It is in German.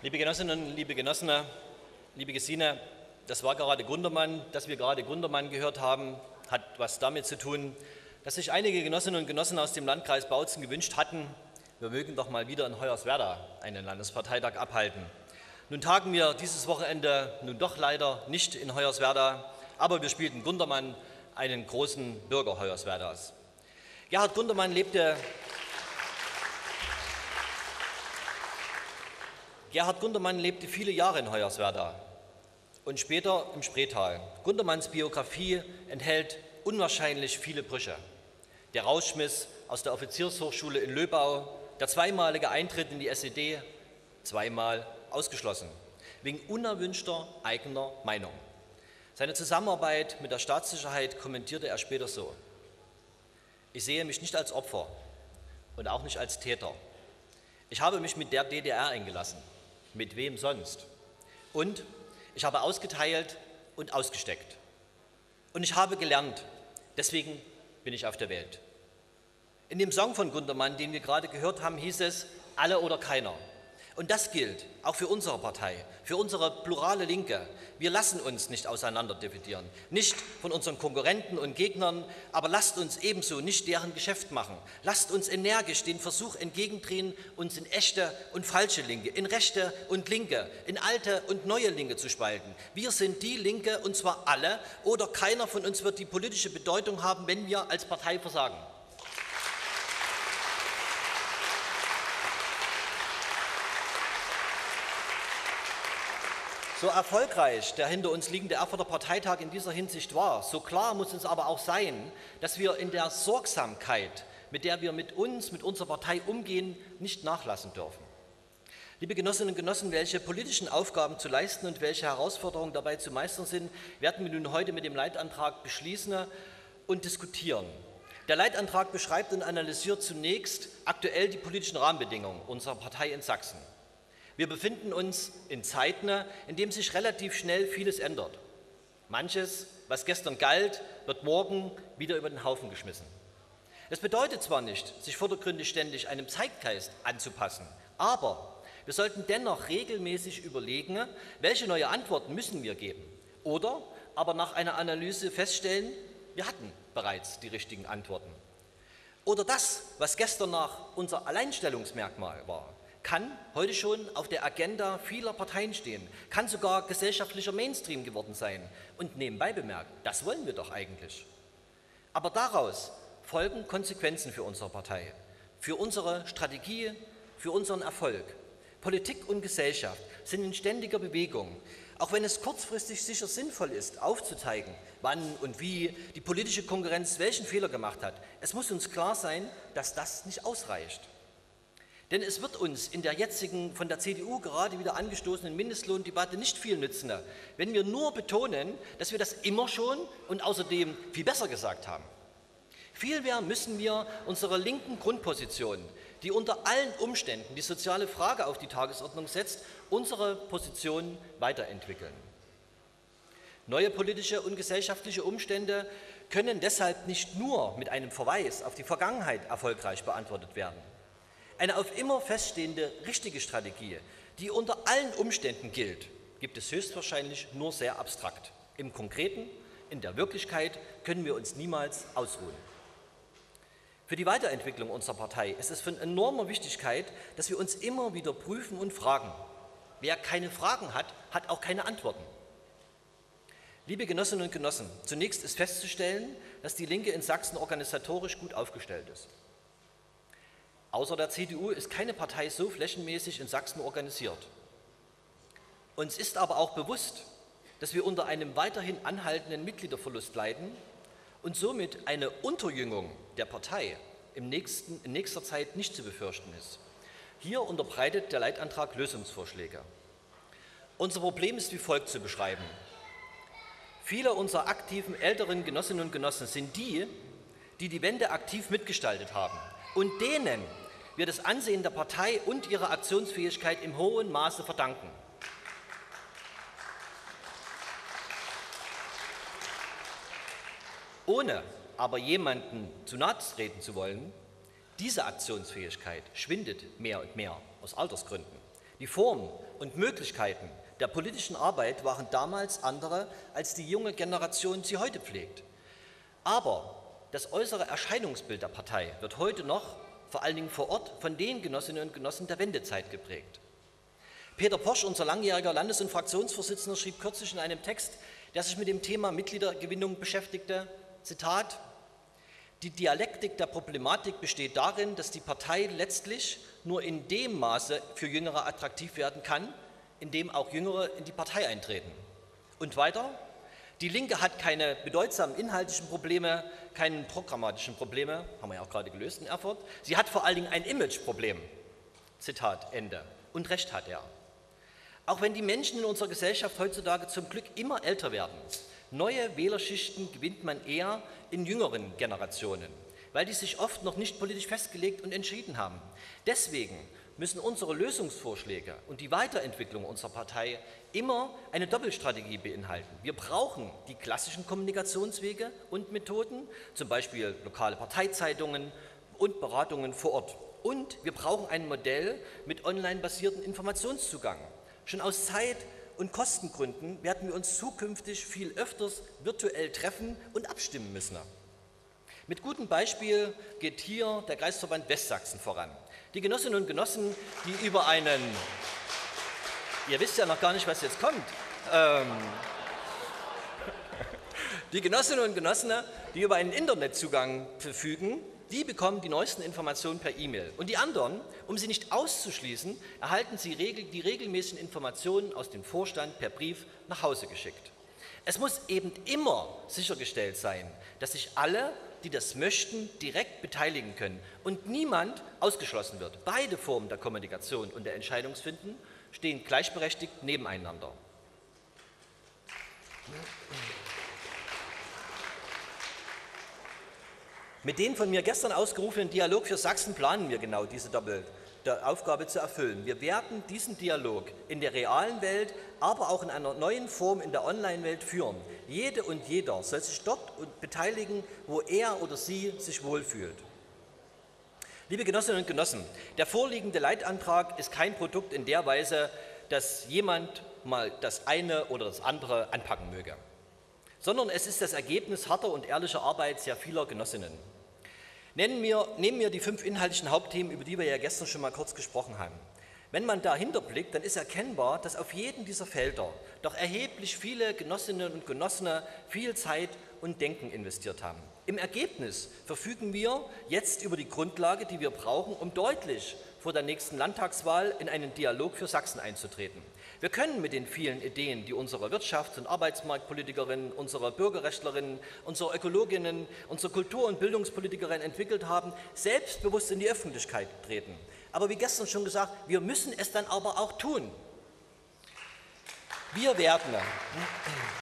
Liebe Genossinnen und liebe Genossen, liebe Gesine, das war gerade Gundermann. Dass wir gerade Gundermann gehört haben, hat was damit zu tun, dass sich einige Genossinnen und Genossen aus dem Landkreis Bautzen gewünscht hatten, wir mögen doch mal wieder in Hoyerswerda einen Landesparteitag abhalten. Nun tagen wir dieses Wochenende nun doch leider nicht in Hoyerswerda, aber wir spielten Gundermann, einen großen Bürger Hoyerswerdas. Gerhard Gundermann lebte viele Jahre in Hoyerswerda und später im Spreetal. Gundermanns Biografie enthält unwahrscheinlich viele Brüche. Der Rausschmiss aus der Offiziershochschule in Löbau, der zweimalige Eintritt in die SED, zweimal ausgeschlossen, wegen unerwünschter eigener Meinung. Seine Zusammenarbeit mit der Staatssicherheit kommentierte er später so: Ich sehe mich nicht als Opfer und auch nicht als Täter. Ich habe mich mit der DDR eingelassen. Mit wem sonst? Und ich habe ausgeteilt und ausgesteckt. Und ich habe gelernt. Deswegen bin ich auf der Welt. In dem Song von Gundermann, den wir gerade gehört haben, hieß es: Alle oder keiner. Und das gilt auch für unsere Partei, für unsere plurale Linke. Wir lassen uns nicht auseinanderdividieren, nicht von unseren Konkurrenten und Gegnern, aber lasst uns ebenso nicht deren Geschäft machen. Lasst uns energisch den Versuch entgegendrehen, uns in echte und falsche Linke, in rechte und Linke, in alte und neue Linke zu spalten. Wir sind die Linke, und zwar alle, oder keiner von uns wird die politische Bedeutung haben, wenn wir als Partei versagen. So erfolgreich der hinter uns liegende Erfurter Parteitag in dieser Hinsicht war, so klar muss es aber auch sein, dass wir in der Sorgsamkeit, mit der wir mit unserer Partei umgehen, nicht nachlassen dürfen. Liebe Genossinnen und Genossen, welche politischen Aufgaben zu leisten und welche Herausforderungen dabei zu meistern sind, werden wir nun heute mit dem Leitantrag beschließen und diskutieren. Der Leitantrag beschreibt und analysiert zunächst aktuell die politischen Rahmenbedingungen unserer Partei in Sachsen. Wir befinden uns in Zeiten, in denen sich relativ schnell vieles ändert. Manches, was gestern galt, wird morgen wieder über den Haufen geschmissen. Es bedeutet zwar nicht, sich vordergründig ständig einem Zeitgeist anzupassen, aber wir sollten dennoch regelmäßig überlegen, welche neue Antworten müssen wir geben. Oder aber nach einer Analyse feststellen, wir hatten bereits die richtigen Antworten. Oder das, was gestern nach unser Alleinstellungsmerkmal war, kann heute schon auf der Agenda vieler Parteien stehen, kann sogar gesellschaftlicher Mainstream geworden sein. Und nebenbei bemerkt, das wollen wir doch eigentlich. Aber daraus folgen Konsequenzen für unsere Partei, für unsere Strategie, für unseren Erfolg. Politik und Gesellschaft sind in ständiger Bewegung. Auch wenn es kurzfristig sicher sinnvoll ist, aufzuzeigen, wann und wie die politische Konkurrenz welchen Fehler gemacht hat, es muss uns klar sein, dass das nicht ausreicht. Denn es wird uns in der jetzigen von der CDU gerade wieder angestoßenen Mindestlohndebatte nicht viel nützen, wenn wir nur betonen, dass wir das immer schon und außerdem viel besser gesagt haben. Vielmehr müssen wir unsere linken Grundposition, die unter allen Umständen die soziale Frage auf die Tagesordnung setzt, unsere Position weiterentwickeln. Neue politische und gesellschaftliche Umstände können deshalb nicht nur mit einem Verweis auf die Vergangenheit erfolgreich beantwortet werden. Eine auf immer feststehende richtige Strategie, die unter allen Umständen gilt, gibt es höchstwahrscheinlich nur sehr abstrakt. Im Konkreten, in der Wirklichkeit können wir uns niemals ausruhen. Für die Weiterentwicklung unserer Partei ist es von enormer Wichtigkeit, dass wir uns immer wieder prüfen und fragen. Wer keine Fragen hat, hat auch keine Antworten. Liebe Genossinnen und Genossen, zunächst ist festzustellen, dass die Linke in Sachsen organisatorisch gut aufgestellt ist. Außer der CDU ist keine Partei so flächenmäßig in Sachsen organisiert. Uns ist aber auch bewusst, dass wir unter einem weiterhin anhaltenden Mitgliederverlust leiden und somit eine Unterjüngung der Partei in nächster Zeit nicht zu befürchten ist. Hier unterbreitet der Leitantrag Lösungsvorschläge. Unser Problem ist wie folgt zu beschreiben. Viele unserer aktiven älteren Genossinnen und Genossen sind die, die die Wende aktiv mitgestaltet haben und denen wir das Ansehen der Partei und ihre Aktionsfähigkeit im hohen Maße verdanken. Ohne aber jemanden zu nahe treten zu wollen, diese Aktionsfähigkeit schwindet mehr und mehr aus Altersgründen. Die Form und Möglichkeiten der politischen Arbeit waren damals andere, als die junge Generation sie heute pflegt. Aber das äußere Erscheinungsbild der Partei wird heute noch, vor allen Dingen vor Ort, von den Genossinnen und Genossen der Wendezeit geprägt. Peter Posch, unser langjähriger Landes- und Fraktionsvorsitzender, schrieb kürzlich in einem Text, der sich mit dem Thema Mitgliedergewinnung beschäftigte, Zitat: Die Dialektik der Problematik besteht darin, dass die Partei letztlich nur in dem Maße für Jüngere attraktiv werden kann, in dem auch Jüngere in die Partei eintreten. Und weiter: Die Linke hat keine bedeutsamen inhaltlichen Probleme, keine programmatischen Probleme, haben wir ja auch gerade gelöst in Erfurt. Sie hat vor allen Dingen ein Imageproblem. Zitat Ende. Und recht hat er. Auch wenn die Menschen in unserer Gesellschaft heutzutage zum Glück immer älter werden, neue Wählerschichten gewinnt man eher in jüngeren Generationen, weil die sich oft noch nicht politisch festgelegt und entschieden haben. Deswegen müssen unsere Lösungsvorschläge und die Weiterentwicklung unserer Partei immer eine Doppelstrategie beinhalten. Wir brauchen die klassischen Kommunikationswege und Methoden, zum Beispiel lokale Parteizeitungen und Beratungen vor Ort. Und wir brauchen ein Modell mit online-basierten Informationszugang. Schon aus Zeit- und Kostengründen werden wir uns zukünftig viel öfters virtuell treffen und abstimmen müssen. Mit gutem Beispiel geht hier der Kreisverband Westsachsen voran. Die Genossinnen und Genossen, die über einen, ihr wisst ja noch gar nicht, was jetzt kommt, die Genossinnen und Genossen, die über einen Internetzugang verfügen, die bekommen die neuesten Informationen per E-Mail. Und die anderen, um sie nicht auszuschließen, erhalten sie die regelmäßigen Informationen aus dem Vorstand per Brief nach Hause geschickt. Es muss eben immer sichergestellt sein, dass sich alle, die das möchten, direkt beteiligen können und niemand ausgeschlossen wird. Beide Formen der Kommunikation und der Entscheidungsfindung stehen gleichberechtigt nebeneinander. Mit dem von mir gestern ausgerufenen Dialog für Sachsen planen wir genau diese Aufgabe zu erfüllen. Wir werden diesen Dialog in der realen Welt, aber auch in einer neuen Form in der Online-Welt führen. Jede und jeder soll sich dort beteiligen, wo er oder sie sich wohlfühlt. Liebe Genossinnen und Genossen, der vorliegende Leitantrag ist kein Produkt in der Weise, dass jemand mal das eine oder das andere anpacken möge, sondern es ist das Ergebnis harter und ehrlicher Arbeit sehr vieler Genossinnen. Nehmen wir die 5 inhaltlichen Hauptthemen, über die wir ja gestern schon mal kurz gesprochen haben. Wenn man dahinter blickt, dann ist erkennbar, dass auf jedem dieser Felder doch erheblich viele Genossinnen und Genossen viel Zeit und Denken investiert haben. Im Ergebnis verfügen wir jetzt über die Grundlage, die wir brauchen, um deutlich vor der nächsten Landtagswahl in einen Dialog für Sachsen einzutreten. Wir können mit den vielen Ideen, die unsere Wirtschafts- und Arbeitsmarktpolitikerinnen, unsere Bürgerrechtlerinnen, unsere Ökologinnen, unsere Kultur- und Bildungspolitikerinnen entwickelt haben, selbstbewusst in die Öffentlichkeit treten. Aber wie gestern schon gesagt, wir müssen es dann aber auch tun. Wir werden